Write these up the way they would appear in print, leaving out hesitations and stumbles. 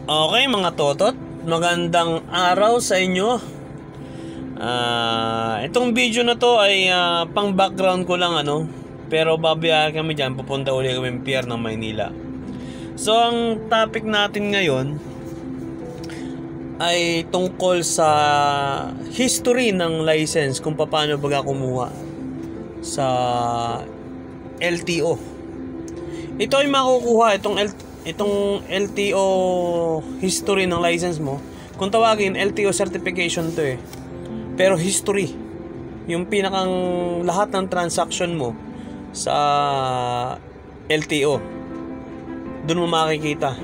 Okay mga totot, magandang araw sa inyo. Itong video na to ay pang background ko lang pero babiyahe kami dyan, pupunta uli kami pier ng Maynila. So ang topic natin ngayon ay tungkol sa history ng license, kung paano baga kumuha sa LTO. Ito ay makukuha, itong LTO history ng license mo. Kung tawagin, LTO certification to pero history, yung pinakang lahat ng transaction mo sa LTO, doon mo makikita.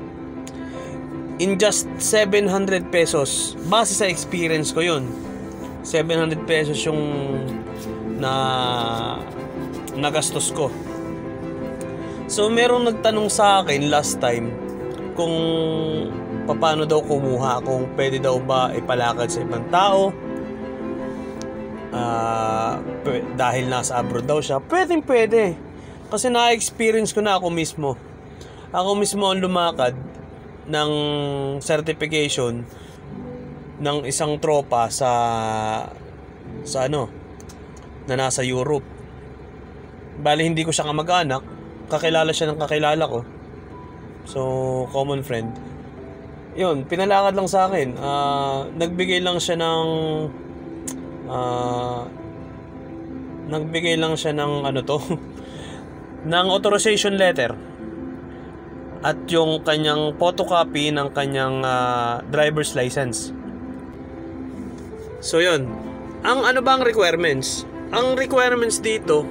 In just 700 pesos, base sa experience ko yun, 700 pesos yung nagastos ko. So merong nagtanong sa akin last time kung paano daw kumuha, kung pwede daw ba ipalakad sa ibang tao, dahil nasa abroad daw siya. Pwede kasi na-experience ko na ako mismo ang lumakad ng certification ng isang tropa sa na nasa Europe. Bali hindi ko siya kamag-anak, kakilala siya ng kakilala ko. So, common friend. Yun, pinalakad lang sa akin. Nagbigay lang siya ng ng authorization letter at yung kanyang photocopy ng kanyang driver's license. So, yun. Ang bang requirements? Ang requirements dito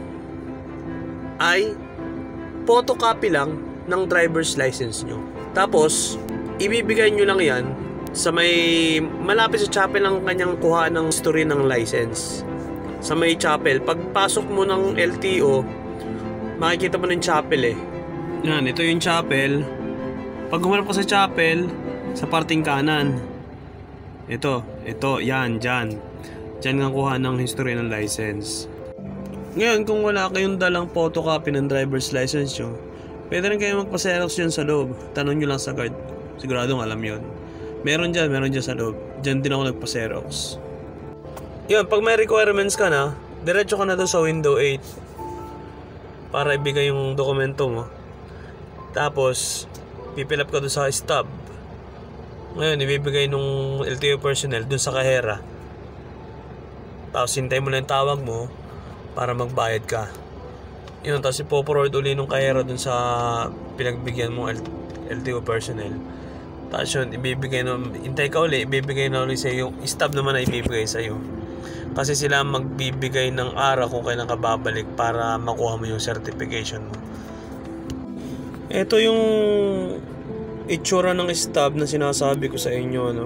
ay photocopy lang ng driver's license nyo. Tapos, ibibigay nyo lang yan sa may malapit sa chapel ng kanyang kuha ng history ng license. Sa may chapel. Pagpasok mo ng LTO, makikita mo ng chapel Yan, ito yung chapel. Pag humarap ka sa chapel, sa parting kanan. Ito, yan, dyan. Diyan nga kuha ng history ng license. Ngayon, kung wala kayong dalang photocopy ng driver's license nyo, pwede rin kayo magpa-xerox yun sa loob. Tanong nyo lang sa guard. Siguradong alam yun. Meron dyan sa loob. Dyan din ako nagpa-xerox. Yun, pag may requirements ka na, diretso ka na doon sa window 8 para ibigay yung dokumento mo. Tapos, pipil up ka doon sa stub. Ngayon, ibibigay nung LTO personnel doon sa kahera. Tapos, hintay mo lang yung tawag mo para magbayad ka. Yun, tapos ipoforward uli nung kahera dun sa pinagbigyan mong LTO personnel. Tapos yun, hintay ka uli, ibibigay na uli sa'yo. Yung stub naman na ibibigay sa'yo. Kasi sila magbibigay ng araw kung kailan ka babalik para makuha mo yung certification mo. Ito yung itsura ng stub na sinasabi ko sa inyo,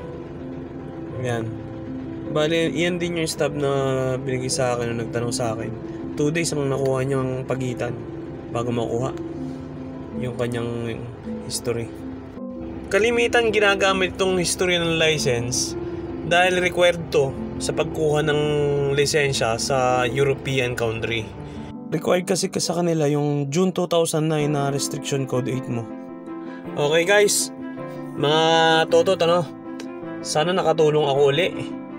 Yan. Bali, yan din yung stub na binigay sa akin nung nagtanong sa akin. 2 days ang nakuha niyang pagitan bago makuha yung kanyang history. Kalimitan ginagamit itong history ng license dahil required to sa pagkuha ng lisensya sa European country. Required kasi sa kanila yung June 2009 na restriction code 8 mo. Okay guys, mga totot, sana nakatulong ako uli.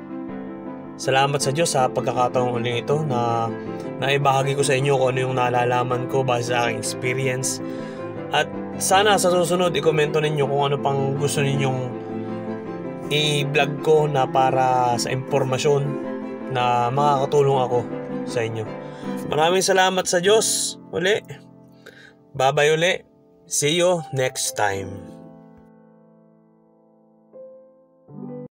Salamat sa Diyos sa pagkakataong uling ito na naibahagi ko sa inyo kung ano yung nalalaman ko base sa aking experience. At sana sa susunod i-komento ninyo kung ano pang gusto ninyong i-vlog ko na para sa impormasyon na makakatulong ako sa inyo. Maraming salamat sa Diyos uli. Bye-bye uli. See you next time.